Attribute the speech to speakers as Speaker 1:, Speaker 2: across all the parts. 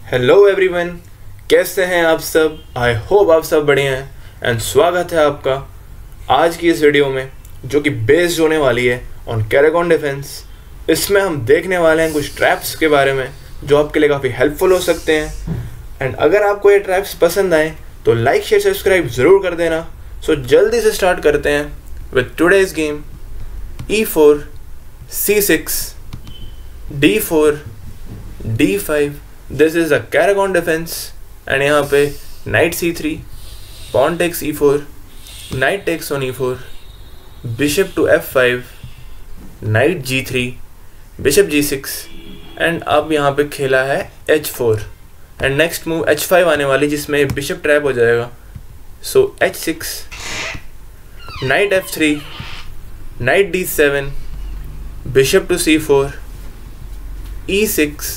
Speaker 1: Hello everyone, कैसे हैं आप सब। आई होप आप सब बढ़िया हैं एंड स्वागत है आपका आज की इस वीडियो में जो कि बेस्ड होने वाली है ऑन कैरागॉन डिफेंस। इसमें हम देखने वाले हैं कुछ ट्रैप्स के बारे में जो आपके लिए काफ़ी हेल्पफुल हो सकते हैं। एंड अगर आपको ये ट्रैप्स पसंद आए तो लाइक शेयर सब्सक्राइब ज़रूर कर देना। सो जल्दी से स्टार्ट करते हैं with today's game. E4 C6 D4 D5, this is a Caro-Kann defence. And यहाँ पे knight C3, pawn takes E4, knight takes on E4, bishop to F5, knight G3, bishop G6 and अब यहाँ पे खेला है H4 and next move H5 आने वाली जिसमें बिशप ट्रैप हो जाएगा। So H6, knight F3, knight D7, bishop to C4, E6,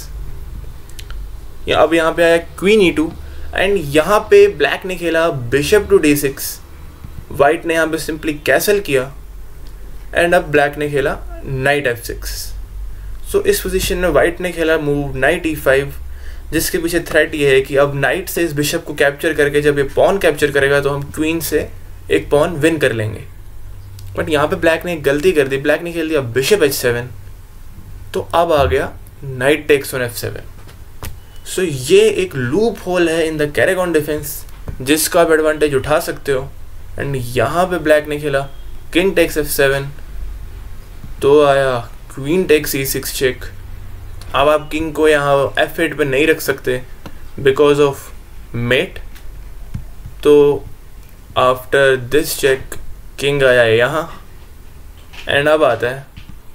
Speaker 1: अब यहाँ पे आया क्वीन E2 एंड यहाँ पे ब्लैक ने खेला बिशप टू D6, वाइट ने यहाँ पे सिंपली कैसल किया एंड अब ब्लैक ने खेला नाइट F6। सो इस पोजीशन में वाइट ने खेला मूव नाइट E5 जिसके पीछे थ्रेट ये है कि अब नाइट से इस बिशप को कैप्चर करके जब ये पॉन कैप्चर करेगा तो हम क्वीन से एक पॉन विन कर लेंगे। बट यहाँ पे ब्लैक ने एक गलती कर दी, ब्लैक ने खेल दिया बिशप H7, तो अब आ गया नाइट टेक्स ऑन F7। सो ये एक लूप होल है इन द कैरागॉन डिफेंस जिसका आप एडवांटेज उठा सकते हो। एंड यहाँ पे ब्लैक ने खेला किंग टेक्स F7, तो आया क्वीन टेक्स E6 चेक। अब आप किंग को यहाँ F8 पे नहीं रख सकते बिकॉज ऑफ मेट, तो आफ्टर दिस चेक किंग आया यहाँ एंड अब आता है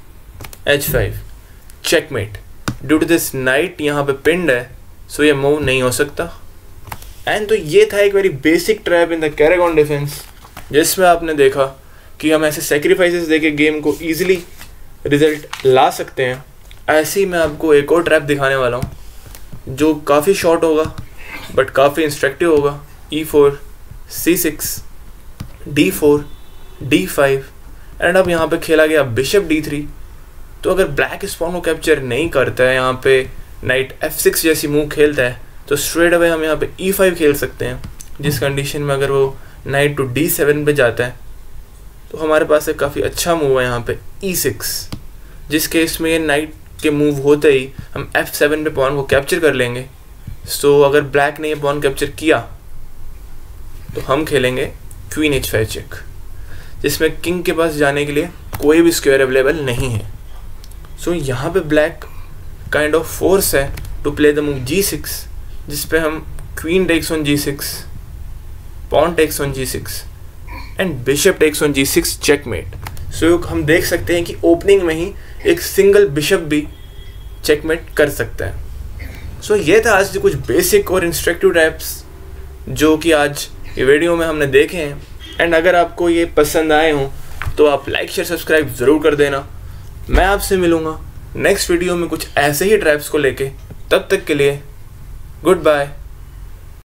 Speaker 1: H5 checkmate. Due to this knight यहाँ पे पिंड है सो ये मूव नहीं हो सकता। एंड तो ये था एक very basic trap in the Caro-Kann defence जिसमें आपने देखा कि हम ऐसे सेक्रीफाइसेस देके गेम को ईजिली रिजल्ट ला सकते हैं। ऐसे ही मैं आपको एक और ट्रैप दिखाने वाला हूँ जो काफ़ी शॉर्ट होगा बट काफ़ी इंस्ट्रक्टिव होगा। E4 C6 D4 D5 and अब यहाँ पे खेला गया बिशप D3। तो अगर ब्लैक इस पॉन को कैप्चर नहीं करता है, यहाँ पे नाइट F6 जैसी मूव खेलता है, तो स्ट्रेट अवे हम यहाँ पे E5 खेल सकते हैं, जिस कंडीशन में अगर वो नाइट टू D7 पे जाता है तो हमारे पास एक काफ़ी अच्छा मूव है यहाँ पे E6, जिस केस में ये नाइट के मूव होते ही हम F7 पे पॉन को कैप्चर कर लेंगे। सो अगर ब्लैक ने ये पॉन कैप्चर किया तो हम खेलेंगे क्वीन H5 चेक, जिसमें किंग के पास जाने के लिए कोई भी स्क्वायर अवेलेबल नहीं है। सो यहाँ पे ब्लैक काइंड ऑफ फोर्स है to play the move G6 जिस पे हम queen takes on G6, pawn takes on G6 and bishop takes on G6 checkmate. So हम देख सकते हैं कि ओपनिंग में ही एक सिंगल बिशप भी चेकमेट कर सकता है। सो ये था आज कुछ बेसिक और इंस्ट्रक्टिव ट्रैप्स जो कि आज ये वीडियो में हमने देखे हैं। एंड अगर आपको ये पसंद आए हों तो आप लाइक शेयर सब्सक्राइब ज़रूर कर देना। मैं आपसे मिलूँगा नेक्स्ट वीडियो में कुछ ऐसे ही ट्रैप्स को लेके। तब तक के लिए गुड बाय।